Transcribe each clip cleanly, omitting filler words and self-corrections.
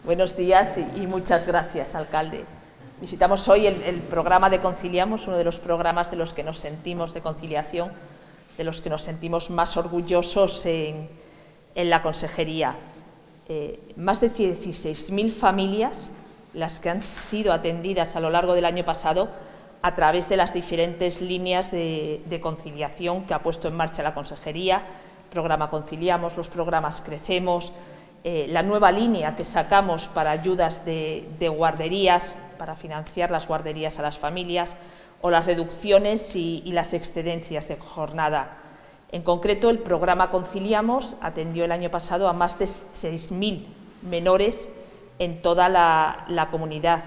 Buenos días y muchas gracias, alcalde. Visitamos hoy el programa de Conciliamos, uno de los programas de los que nos sentimos de conciliación, de los que nos sentimos más orgullosos en la consejería. Más de 16.000 familias las que han sido atendidas a lo largo del año pasado a través de las diferentes líneas de conciliación que ha puesto en marcha la consejería, el programa Conciliamos, los programas Crecemos, la nueva línea que sacamos para ayudas de guarderías, para financiar las guarderías a las familias, o las reducciones y las excedencias de jornada. En concreto, el programa Conciliamos atendió el año pasado a más de 6.000 menores en toda la comunidad.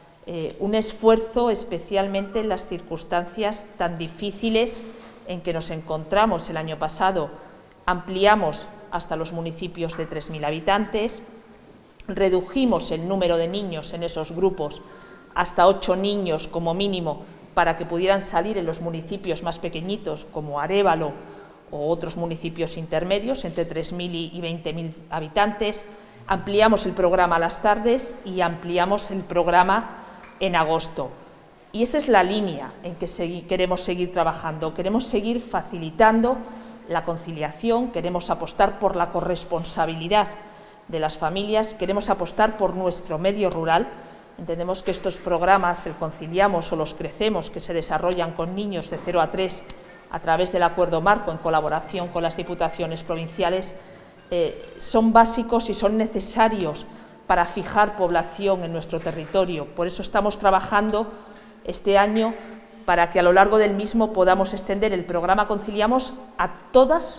Un esfuerzo especialmente en las circunstancias tan difíciles en que nos encontramos el año pasado. Ampliamos hasta los municipios de 3.000 habitantes, redujimos el número de niños en esos grupos hasta 8 niños como mínimo para que pudieran salir en los municipios más pequeñitos como Arévalo o otros municipios intermedios entre 3.000 y 20.000 habitantes. Ampliamos el programa a las tardes y ampliamos el programa en agosto. Y esa es la línea en que queremos seguir trabajando. Queremos seguir facilitando la conciliación, queremos apostar por la corresponsabilidad de las familias, queremos apostar por nuestro medio rural. Entendemos que estos programas, el Conciliamos o los Crecemos, que se desarrollan con niños de 0 a 3 a través del Acuerdo Marco en colaboración con las diputaciones provinciales, son básicos y son necesarios para fijar población en nuestro territorio. Por eso estamos trabajando este año para que a lo largo del mismo podamos extender el programa Conciliamos a todos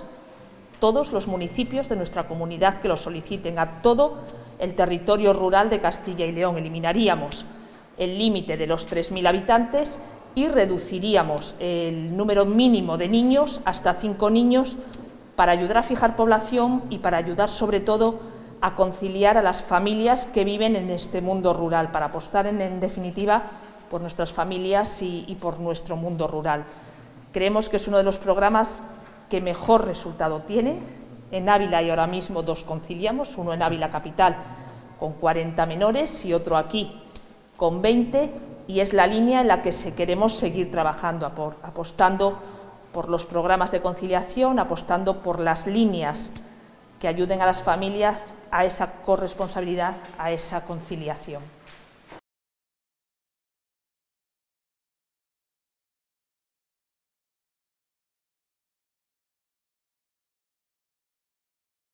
los municipios de nuestra comunidad que lo soliciten, a todo el territorio rural de Castilla y León. Eliminaríamos el límite de los 3.000 habitantes y reduciríamos el número mínimo de niños hasta 5 niños para ayudar a fijar población y para ayudar sobre todo a conciliar a las familias que viven en este mundo rural, para apostar en definitiva por nuestras familias y por nuestro mundo rural. Creemos que es uno de los programas que mejor resultado tiene. En Ávila hay ahora mismo 2 Conciliamos, uno en Ávila Capital con 40 menores y otro aquí con 20, y es la línea en la que queremos seguir trabajando, apostando por los programas de conciliación, apostando por las líneas que ayuden a las familias a esa corresponsabilidad, a esa conciliación.